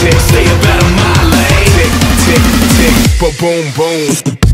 tick, say it better my lane. Tick, tick, tick, boom, boom.